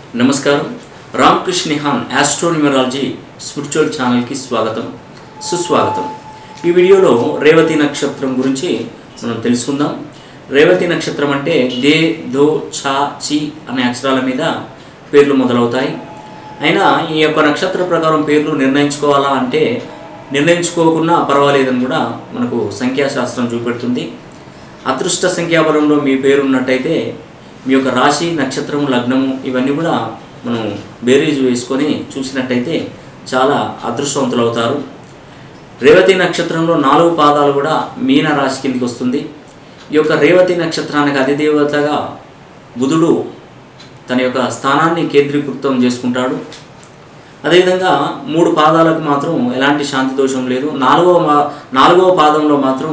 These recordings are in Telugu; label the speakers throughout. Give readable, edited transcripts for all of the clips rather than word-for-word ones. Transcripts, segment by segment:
Speaker 1: నమస్కారం Ramakrishna Nihan astronumerology spiritual channel కి స్వాగతం సుస్వాగతం। ఈ వీడియోలో రేవతి నక్షత్రం గురించి మనం తెలుసుకుందాం। రేవతి నక్షత్రం అంటే దే దో ఛ చి అనే అక్షరాల మీద పేర్లు మొదలవుతాయి। అయినా ఈ యొక్క నక్షత్ర ప్రకారం పేర్లు నిర్ణయించుకోవాలా అంటే నిర్ణయించుకోకున్నా పర్వాలేదని కూడా మనకు సంఖ్యాశాస్త్రం చూపెడుతుంది। అదృష్ట సంఖ్యాబలంలో మీ పేరు ఉన్నట్టయితే మీ యొక్క రాశి నక్షత్రం లగ్నము ఇవన్నీ కూడా మనం బేరీజు వేసుకొని చూసినట్టయితే చాలా అదృష్టవంతులు అవుతారు। రేవతి నక్షత్రంలో 4 పాదాలు కూడా మీన రాశి కిందకి వస్తుంది। ఈ యొక్క రేవతి నక్షత్రానికి అధిదేవతగా బుధుడు తన యొక్క స్థానాన్ని కేంద్రీకృతం చేసుకుంటాడు। అదేవిధంగా 3 పాదాలకు మాత్రం ఎలాంటి శాంతి దోషం లేదు। 4వ పాదంలో మాత్రం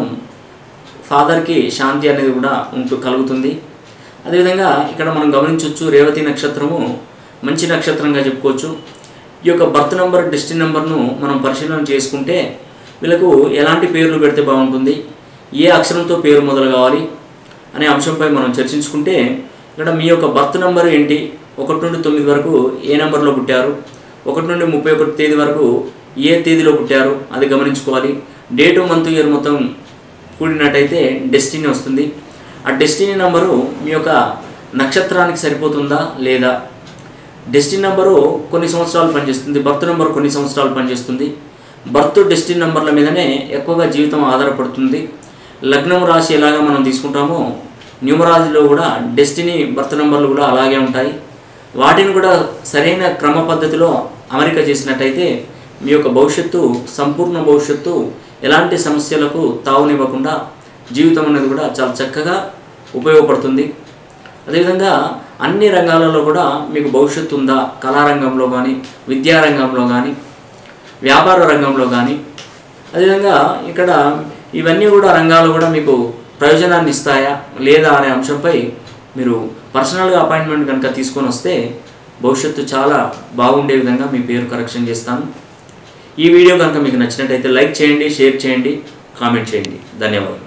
Speaker 1: ఫాదర్కి శాంతి అనేది కూడా కలుగుతుంది। అదేవిధంగా ఇక్కడ మనం గమనించవచ్చు రేవతి నక్షత్రము మంచి నక్షత్రంగా చెప్పుకోవచ్చు। ఈ యొక్క బర్త్ నెంబర్ డెస్టినీ నెంబర్ను మనం పరిశీలన చేసుకుంటే వీళ్ళకు ఎలాంటి పేర్లు పెడితే బాగుంటుంది, ఏ అక్షరంతో పేరు మొదలు కావాలి అనే అంశంపై మనం చర్చించుకుంటే ఇక్కడ మీ యొక్క బర్త్ నెంబర్ ఏంటి, 1 నుండి 9 వరకు ఏ నెంబర్లో పుట్టారు, 1 నుండి 31 తేదీ వరకు ఏ తేదీలో పుట్టారు అది గమనించుకోవాలి। డేటు మంత్ ఇయర్ మొత్తం కూడినట్టయితే డెస్టినీ వస్తుంది। ఆ డెస్టినీ నెంబరు మీ యొక్క నక్షత్రానికి సరిపోతుందా లేదా, డెస్టినీ నెంబరు కొన్ని సంవత్సరాలు పనిచేస్తుంది, బర్త్ నెంబర్ కొన్ని సంవత్సరాలు పనిచేస్తుంది। బర్త్ డెస్టినీ నెంబర్ల మీదనే ఎక్కువగా జీవితం ఆధారపడుతుంది। లగ్నం రాశి ఎలాగా మనం తీసుకుంటామో న్యూమరాలజీలో కూడా డెస్టినీ బర్త్ నెంబర్లు కూడా అలాగే ఉంటాయి। వాటిని కూడా సరైన క్రమ పద్ధతిలో అమరిక చేసినట్టయితే మీ యొక్క భవిష్యత్తు సంపూర్ణ భవిష్యత్తు ఎలాంటి సమస్యలకు తావునివ్వకుండా జీవితం అనేది కూడా చాలా చక్కగా ఉపయోగపడుతుంది। అదేవిధంగా అన్ని రంగాలలో కూడా మీకు భవిష్యత్తు ఉందా, కళారంగంలో కానీ విద్యారంగంలో కానీ వ్యాపార రంగంలో కానీ అదేవిధంగా ఇక్కడ ఇవన్నీ కూడా రంగాలు కూడా మీకు ప్రయోజనాన్ని ఇస్తాయా లేదా అనే అంశంపై మీరు పర్సనల్గా అపాయింట్మెంట్ కనుక తీసుకొని వస్తే భవిష్యత్తు చాలా బాగుండే విధంగా మీ పేరు కరెక్షన్ చేస్తాను। ఈ వీడియో కనుక మీకు నచ్చినట్టయితే లైక్ చేయండి, షేర్ చేయండి, కామెంట్ చేయండి। ధన్యవాదాలు।